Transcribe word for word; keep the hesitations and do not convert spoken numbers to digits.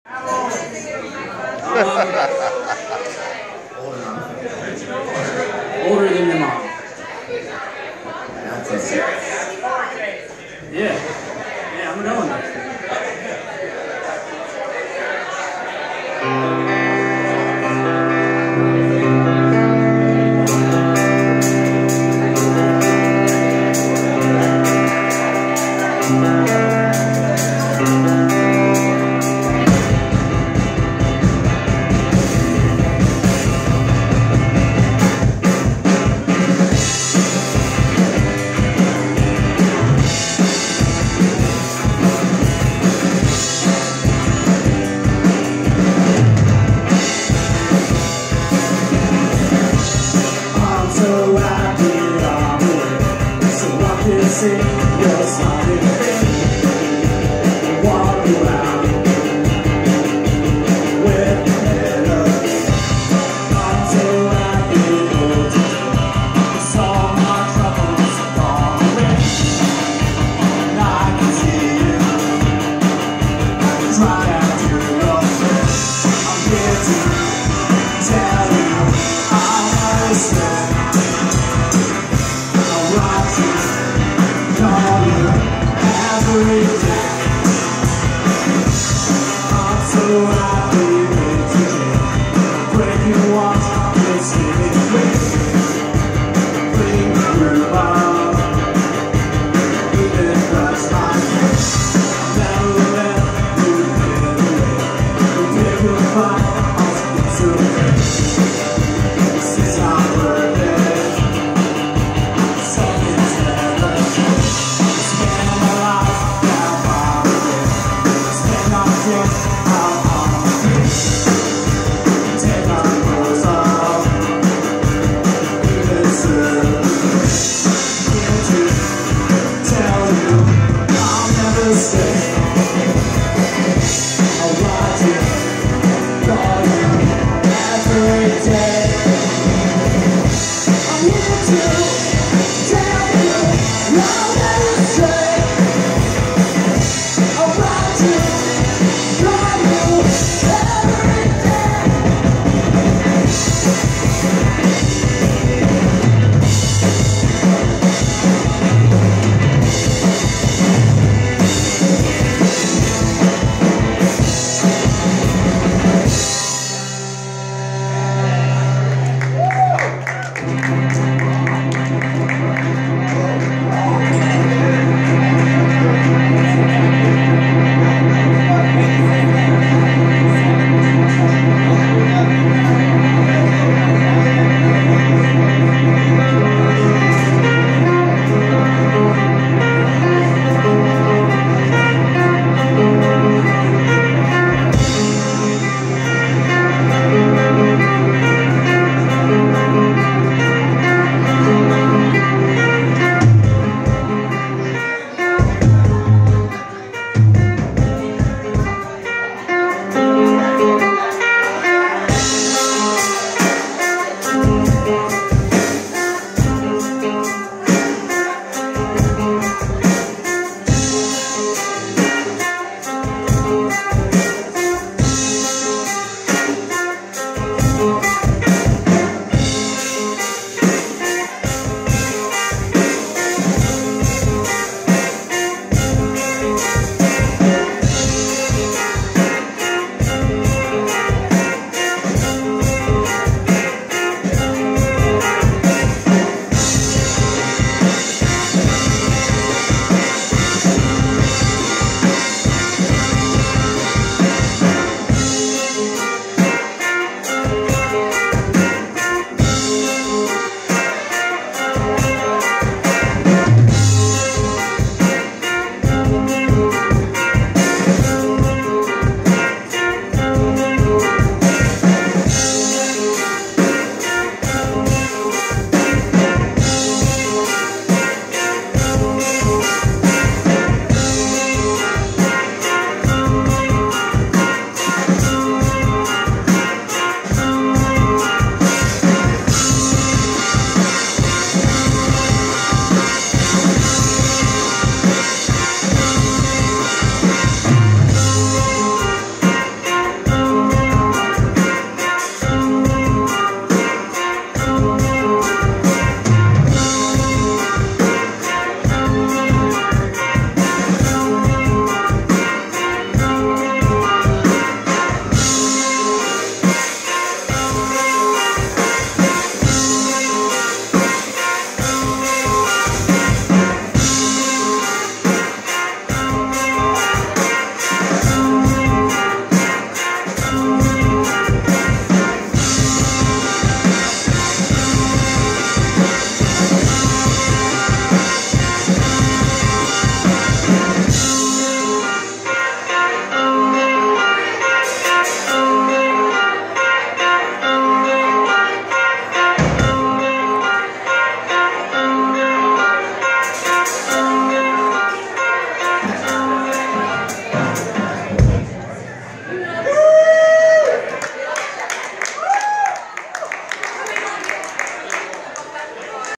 Older than your mom. That's a serious. Yeah. Yeah, I'm going there. Sing your smiling face, walk around with your head up. I'm so happy cause all my troubles are gone away. And I can see you, I can try out to your face. I'm here to tell you I'll listen, I'll write you, call you every day. I'm so happy with today. Breaking one, it's giving way. Bring through love, even touch my face. Never let you get away. We'll take a fight.